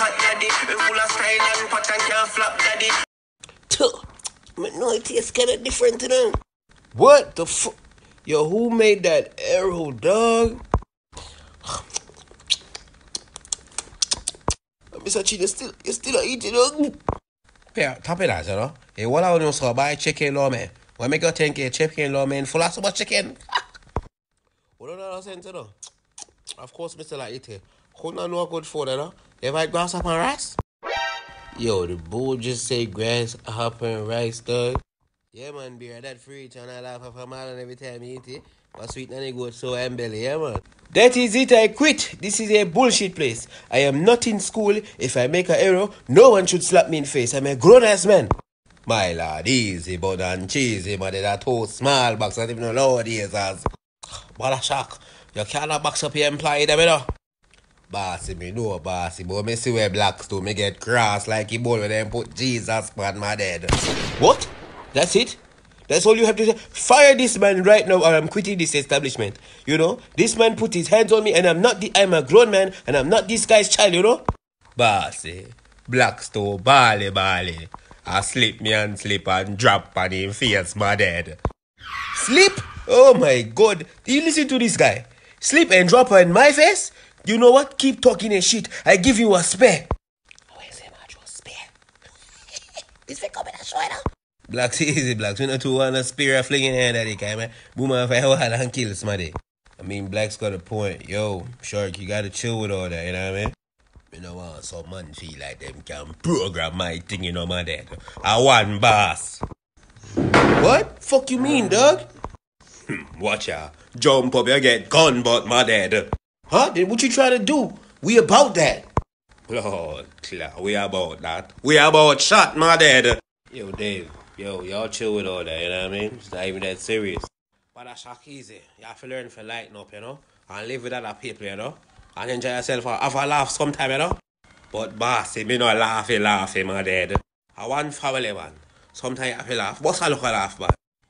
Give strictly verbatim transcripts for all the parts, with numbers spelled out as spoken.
hot daddy. We full of style and pattern can't flop daddy. Tuh. I know it tastes kind of different to them. What the fuck? Yo, who made that arrow, dog? Mister Chi, you still, you still eating, dog? Yeah, top it as, you know? Hey, what I want to say, buy chicken law, man. When I make a ten K chicken law, man, full of so much chicken. What don't know sense, you know? Of course, Mister like eating. Who don't know good food, you know? You ever had grasshopper rice? Yo, the bull just say grasshopper rice, dog. Yeah, man, beer, that free, and I laugh off a man every time you eat it. But sweet and it goes so and belly, yeah, man. That is it, I quit. This is a bullshit place. I am not in school. If I make an error, no one should slap me in face. I'm a grown-ass man. My lord, easy, but and cheesy, but they're too small box, not even nowadays, as. What a shock. You cannot box up your employee, them, you know. Bossy, me know, bossy, but me see where blacks do, me get cross like he bowl when them put Jesus on my dead. What? That's it? That's all you have to say? Fire this man right now or I'm quitting this establishment. You know? This man put his hands on me and I'm not the, I'm a grown man and I'm not this guy's child, you know? Bossy, black store, bally, bally. I slip me and slip and drop on him face, my dad. Slip? Oh my God. Do you listen to this guy? Slip and drop on my face? You know what? Keep talking and shit. I give you a spare. Where's the match was spare? This will come in a show, you know? Blacks easy, blacks. We not too want a spear flinging hand at it, man. Boom, if I have and kill somebody. I mean, blacks got a point. Yo, Shark, you gotta chill with all that, you know what I mean? You know what? Some man feel like them can program my thing, you know, my dad. I want boss. What? Fuck you mean, dog? Watch out. Jump up, you get gun, but my dad. Huh? Then what you trying to do? We about that. Lord, we about that. We about shot, my dad. Yo, Dave. Yo, y'all chill with all that, you know what I mean? It's not even that serious. But that's shock easy. You have to learn to lighten up, you know? And live with other people, you know? And enjoy yourself or have a laugh sometime, you know? But bossy, me not laughing, laughing, my dad. I want family, man. Sometimes you have to laugh. What's I look at laugh, man?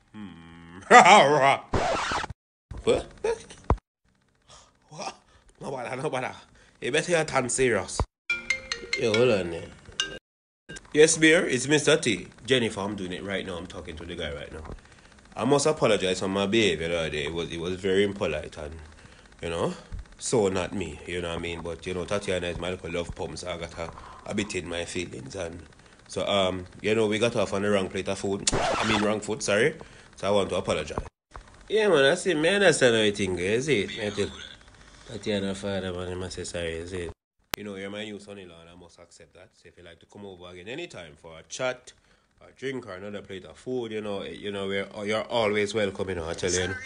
Hmm. What? What? No bother, no bother. You better you turn serious. Yo, hold on there. Yes, beer, it's Mister T. Jennifer, I'm doing it right now. I'm talking to the guy right now. I must apologize for my behavior the other day. It was, it was very impolite and, you know, so not me, you know what I mean? But, you know, Tatiana is my little love pump, so I got a, a bit in my feelings. And so, um, you know, we got off on the wrong plate of food. I mean, wrong food, sorry. So I want to apologize. Yeah, man, I see, man, that's another thing, is it? Tatiana, father, man, I must say sorry, is it? You know, you're my new son-in-law and I must accept that. So if you like to come over again anytime for a chat, a drink or another plate of food, you know, you know, we're, you're always welcome, you know, I tell you. Know.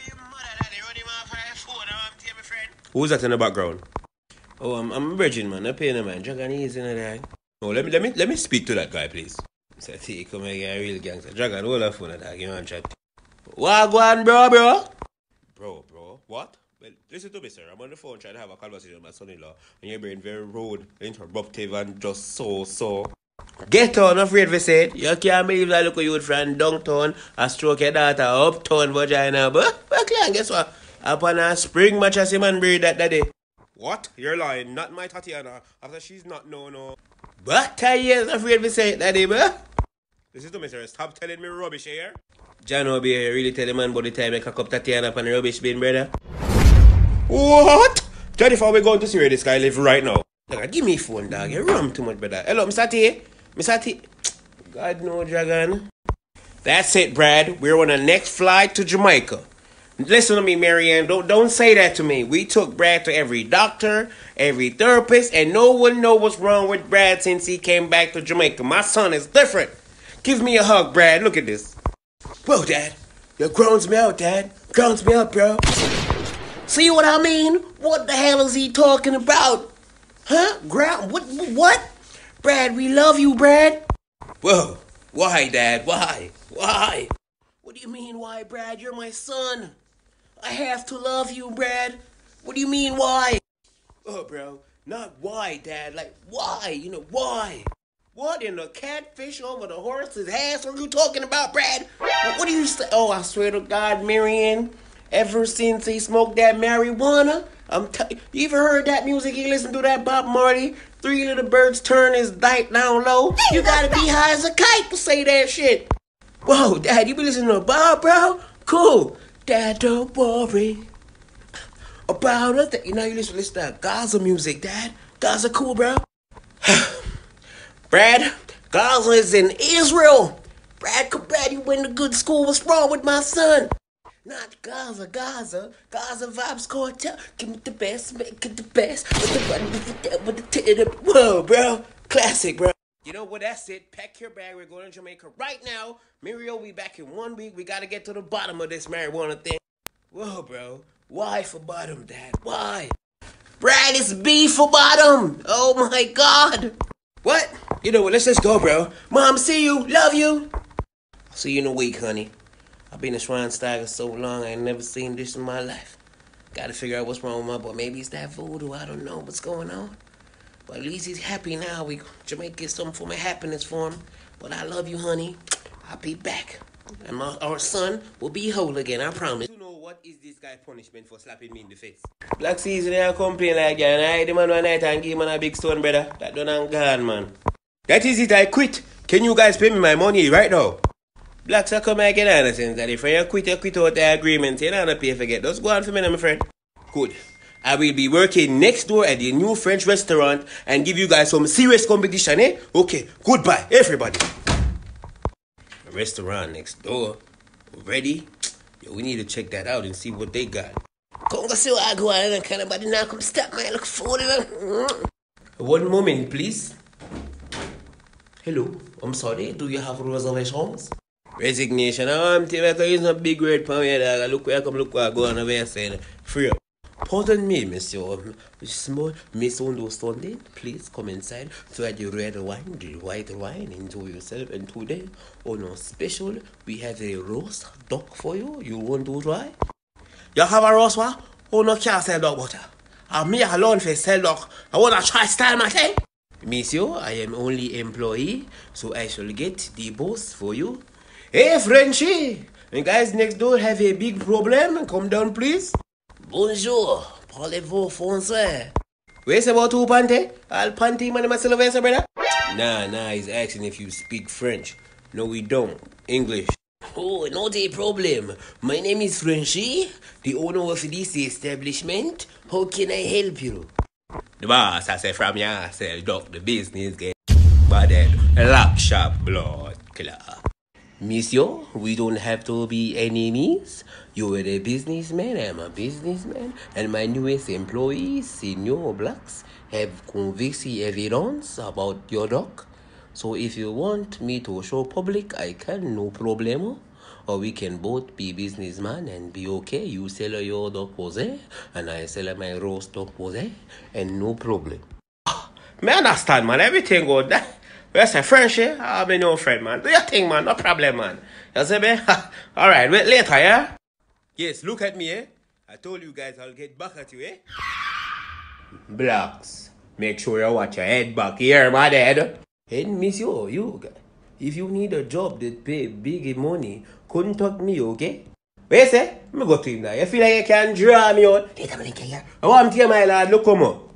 Who's that in the background? Oh, I'm, I'm a virgin, man. I'm paying a man. Dragon easy in there. Oh, let me, let me, let me speak to that guy, please. So, see, come here, a real gangster. Dragon, hold the phone, dog. You want to chat? What go on, bro, bro? Bro, bro, what? Well, listen to me, sir. I'm on the phone trying to have a conversation with my son-in-law, and you're being very rude, interruptive, and just so, so. Get on, afraid we said. You can't believe that look at you from downtown, a stroke your daughter, uptown, vagina, but, but guess what? Upon a spring mattress, him and breed that daddy. What? You're lying, not my Tatiana, after she's not, no, no. But I years afraid we say it, daddy, but. Listen to me, sir. Stop telling me rubbish here. John will be here, really tell the man about the time I cock up Tatiana up on the rubbish bin, brother. What? Jennifer, we're going to see where this guy live right now. Dog, give me a phone, dog. You rum too much, brother. Hello, Mister T. Mister T. God no, Dragon. That's it, Brad. We're on the next flight to Jamaica. Listen to me, Marianne. Don't, don't say that to me. We took Brad to every doctor, every therapist, and no one knows what's wrong with Brad since he came back to Jamaica. My son is different. Give me a hug, Brad. Look at this. Whoa, Dad. That grounds me out, Dad. Grounds me out, bro. See what I mean? What the hell is he talking about? Huh? Ground? What? What? Brad, we love you, Brad. Whoa. Why, Dad? Why? Why? What do you mean, why, Brad? You're my son. I have to love you, Brad. What do you mean, why? Oh, bro. Not why, Dad. Like, why? You know, why? What in the catfish over the horse's ass? What are you talking about, Brad? What, what do you say? Oh, I swear to God, Marianne, ever since he smoked that marijuana, I'm t- you ever heard that music? You listen to that Bob Marley? Three little birds turn his diet down low. You gotta be high as a kite to say that shit. Whoa, Dad, you be listening to Bob, bro? Cool. Dad, don't worry about a thing. You know, you listen, listen to that Gaza music, Dad. Gaza cool, bro. Brad, Gaza is in Israel. Brad, Brad, you went to good school. What's wrong with my son? Not Gaza, Gaza, Gaza vibes cartel. Give me the best, make it the best. With the button, with the with the titty. Whoa, bro, classic, bro. You know what? That's it. Pack your bag. We're going to Jamaica right now. Muriel will be back in one week. We gotta get to the bottom of this marijuana thing. Whoa, bro. Why for bottom, Dad? Why? Brad, it's B for bottom. Oh my God. What? You know what? Let's just go, bro. Mom, see you. Love you. I'll see you in a week, honey. I've been a Shrine Stagger so long, I ain't never seen this in my life. Gotta figure out what's wrong with my boy. Maybe it's that voodoo. I don't know what's going on. But at least he's happy now. We Jamaica get some form of happiness for him. But I love you, honey. I'll be back. And my, our son will be whole again, I promise. You know what is this guy punishment for slapping me in the face? Black season, I complain like that. And I hide him one night and give him a big stone, brother. That done and gone, man. That is it, I quit. Can you guys pay me my money right now? Blacks are come again, I understand that if you quit, you quit out the agreement. You don't pay for get. Just go on for me, my friend. Good. I will be working next door at the new French restaurant and give you guys some serious competition, eh? Okay, goodbye, everybody. A restaurant next door. Ready? Yo, we need to check that out and see what they got. Come go see what I go on and kind of body now come stop my look for them. One moment, please. Hello, I'm sorry. Do you have reservations? Resignation. I'm telling you, it's a big word for me. Look where I come, look where I go on the way. Saying free up. Pardon me, monsieur. Small misunderstanding. Please come inside to add the red wine, the white wine. Enjoy yourself. And today, on our special, we have a roast duck for you. You want to try? You have a roast what? Oh, no, can't sell dog butter. I'm me alone for sell dog. I want to try style my thing. Monsieur, I am only employee, so I shall get the boss for you. Hey, Frenchie! You guys next door have a big problem? Come down, please. Bonjour. Parlez-vous français? Where's about two pante? I'll pante man myself, brother? Nah, nah, he's asking if you speak French. No, we don't. English. Oh, not a problem. My name is Frenchie, the owner of this establishment. How can I help you? The boss, I said, from ya, sell dog the business, get but then lock shop blood killer. Monsieur, we don't have to be enemies. You're a businessman, I'm a businessman, and my newest employees, Senior Blacks, have convincing evidence about your dog. So if you want me to show public, I can, no problemo. Or we can both be businessmen and be okay. You sell your dog pose, and I sell my roast dog pose, and no problem. Me understand, man. Everything good. Where's a friendship? I'm a no friend, man. Do your thing, man. No problem, man. You see me? All right, wait later, yeah? Yes, look at me, eh? I told you guys I'll get back at you, eh? Blacks, make sure you watch your head back here, my dad. Hey, monsieur, you guys. If you need a job that pay big money, contact me, okay? Wait, say? Let me go to him now. You feel like you can draw me out? Later, man, here. I want to hear my lad. Look, come on.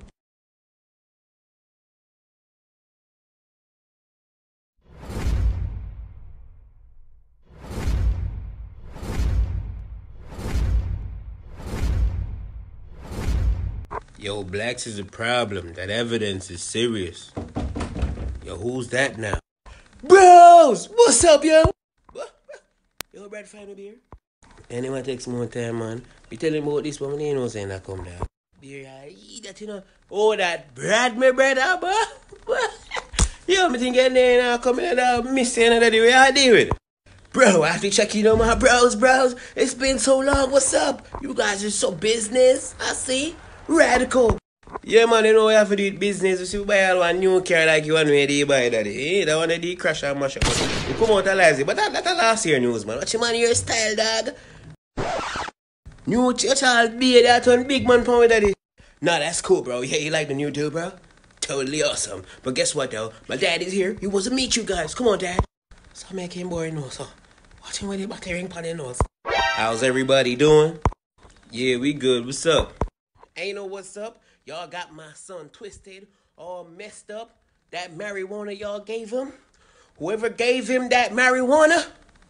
Yo, Blacks is a problem. That evidence is serious. Yo, who's that now? Bros! What's up, yo? Yo, Brad, find a beer? Anyone takes more time, man. Be telling about this one, you know, saying I come down. Beer, I eat that, you know. Oh, that Brad, my brother, bro. Yo, me think you're there, come in and miss you another day. I deal with it. Bro, I have to check in on my bros, bros. It's been so long. What's up? You guys are so business. I see. Radical. Yeah, man, you know we have to do business. You see, we buy one new car like you want to buy that. Eh? That one of the crash and mash up. You come out alive, but that, that's last year news, man. Watch your man, your style, dog. New child be that one big man for me, daddy. Nah, that's cool, bro. Yeah, you like the new dude, bro? Totally awesome. But guess what, though? My dad is here. He wants to meet you guys. Come on, dad. So make him boy nose, huh? Watch him with the battery ring on the nose. How's everybody doing? Yeah, we good. What's up? Ain't know what's up. Y'all got my son twisted, all messed up. That marijuana y'all gave him. Whoever gave him that marijuana.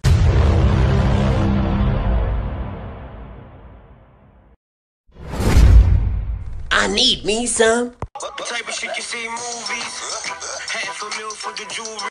I need me some. What type of shit you see in movies? Half a mil for the jewelry.